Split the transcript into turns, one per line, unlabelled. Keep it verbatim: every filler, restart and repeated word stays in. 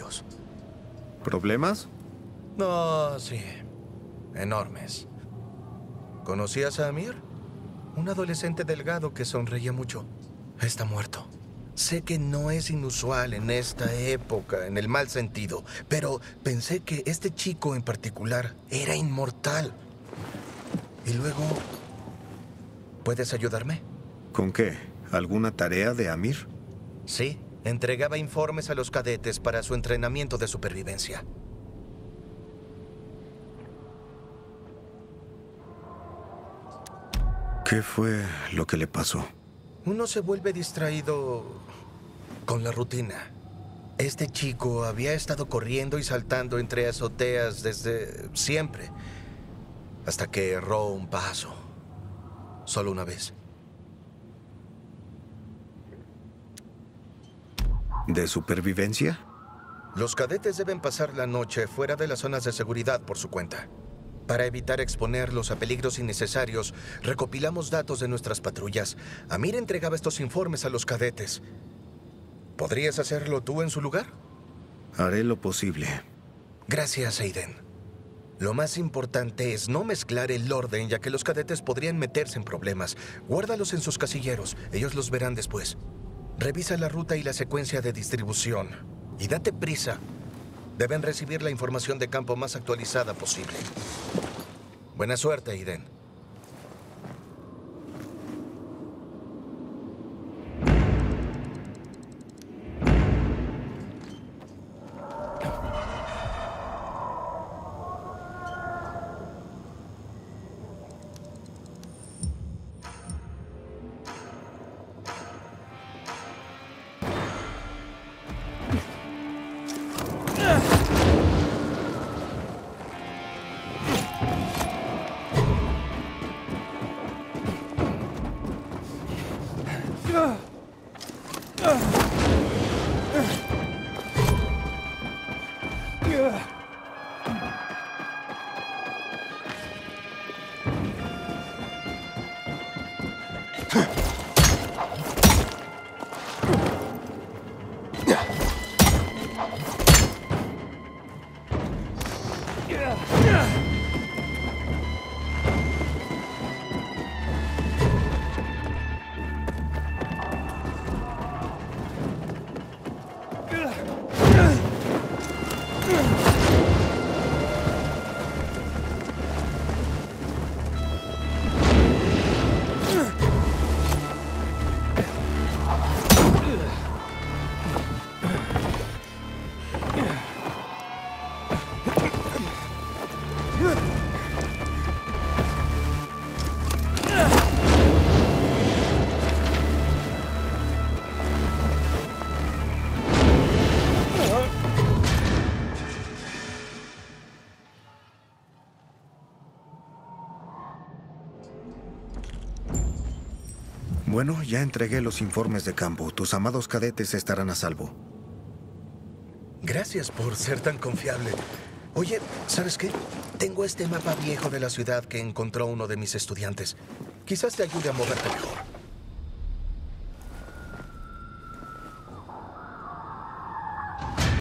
serios.
¿Problemas?
No, sí. Enormes. ¿Conocías a Amir? Un adolescente delgado que sonreía mucho. Está muerto. Sé que no es inusual en esta época, en el mal sentido, pero pensé que este chico en particular era inmortal. Y luego... ¿Puedes ayudarme?
¿Con qué? ¿Alguna tarea de Amir?
Sí, entregaba informes a los cadetes para su entrenamiento de supervivencia.
¿Qué fue lo que le pasó?
Uno se vuelve distraído con la rutina. Este chico había estado corriendo y saltando entre azoteas desde siempre, hasta que erró un paso. Solo una vez.
¿De supervivencia?
Los cadetes deben pasar la noche fuera de las zonas de seguridad por su cuenta. Para evitar exponerlos a peligros innecesarios, recopilamos datos de nuestras patrullas. Amir entregaba estos informes a los cadetes. ¿Podrías hacerlo tú en su lugar?
Haré lo posible.
Gracias, Aiden. Lo más importante es no mezclar el orden, ya que los cadetes podrían meterse en problemas. Guárdalos en sus casilleros. Ellos los verán después. Revisa la ruta y la secuencia de distribución. Y date prisa. Deben recibir la información de campo más actualizada posible. Buena suerte, Aiden.
Bueno, ya entregué los informes de campo. Tus amados cadetes estarán a salvo.
Gracias por ser tan confiable. Oye, ¿sabes qué? Tengo este mapa viejo de la ciudad que encontró uno de mis estudiantes. Quizás te ayude a moverte mejor.